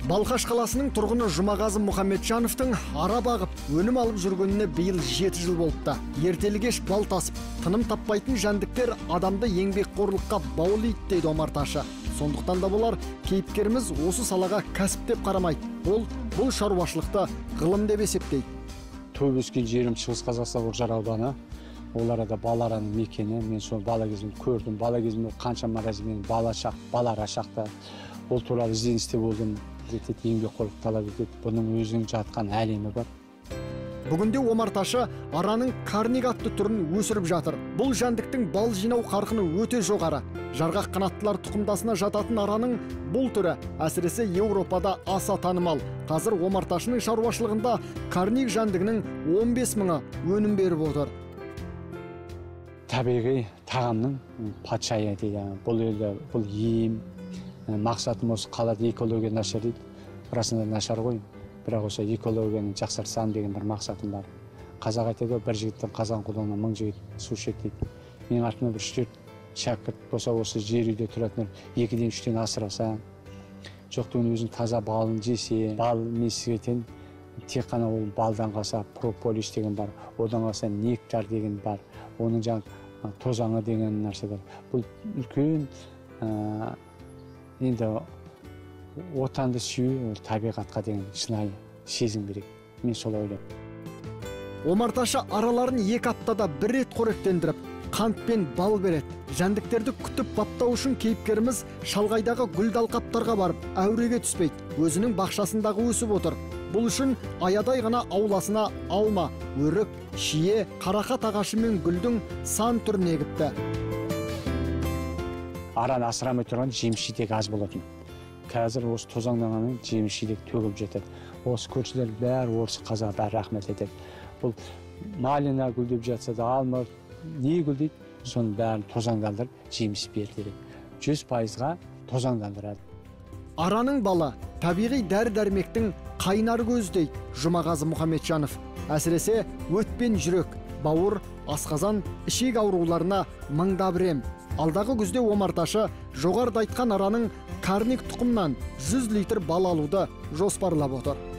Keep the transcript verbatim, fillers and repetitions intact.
Балқаш қаласының тұрғыны Жұмағазы Мұхамеджановтың ара бағып, өнім алып жүргеніне биыл жеті жыл болыпты. Ертелі кеш бал тасып, тыным таппайтын жәндіктер адамды еңбекқорлыққа баулиды дейді омарташы. Сондықтан да болар, кейіпкеріміз осы салаға кәсіп деп қарамайды. Ол бұл шаруашылықты ғылым деп есептейді. Туып өскен жерім Шығыс Қазақстан Үржар ауданы. Олар да балараның мекені. Мен сол бала кезімде көрдім. Бала кезімде қаншама размен бала шақ, балара шақта. Ол туралы ізденісте болдым. Жетет еңбекқорлық талап етеді. Бұның өзінің жатқан әлемі бар. Бүгінде омарташы араның карник атты түрін өсіріп жатыр. Бұл жәндіктің бал жинау қарқыны өте жоғары. Жарғақ қанаттылар тұқымдасына жататын араның бұл түрі әсіресе Еуропада аса танымал. Қазір омарташының шаруашылығында карник жәндігінің он бес мыңы өнім беріп отыр. Табиғи тағамның патшайы дейді. Бұл елде бұл ем, мақсатым осы қалада экология нашар дейді. Расында нашар ғой. Бірақ осы экологияны жақсартсам деген бір мақсатым бар. Қазақ айтады, бір жігіттің қазан құлағына мың жігіт су ішеді дейді. Менің артымда бір үш-төрт шәкірт болса, осы жер үйде тұратындар екіден үштен асыраса, жоқтығын өзін таза балын жесе, бал несігетін тек қана ол балдан қалса прополис деген бар, одан қалса нектар деген бар, оның жаңа тозаңы деген нәрсе бар. Бұл үлкен енді отанды сүю, табиғатқа деген шынайы сезім керек. Мен солай ойлаймын. Омарташы араларын екі аптада бір рет қоректендіріп, қант пен бал береді. Жәндіктерді күтіп баптау үшін кейіпкеріміз шалғайдағы гүлді алқаптарға барып, әуреге түспейді. Өзінің бақшасындағы өсіп отыр. Бұл үшін аядай ғана ауласына алма, өрік, шие, қарақат ағашы мен гүлдің сан түрін егіпті. Араны асырамай тұрған жеміс-жидек аз болатын. Қазір осы тозаңданғанның жеміс-жидек төгіліп жетеді. Осы көршілер бәрі орыс, қазақ бәрі рахмет етеді. Бұл малина гүлдеп жатса да, алма не гүлдейді, соның бәрін тозаңдандырып, жеміс берді. жүз пайызға тозаңдандырады. Араның балы табиғи дәрі-дәрмектің қайнар көзі дейді Жұмағазы Мұхамеджанов. Әсіресе өт пен жүрек, бауыр, асқазан, ішек ауруларына мыңдап ем. Алдағы күзде омарташы жоғарыда айтқан араның карник тұқымнан жүз литр бал алуды жоспарлап отыр.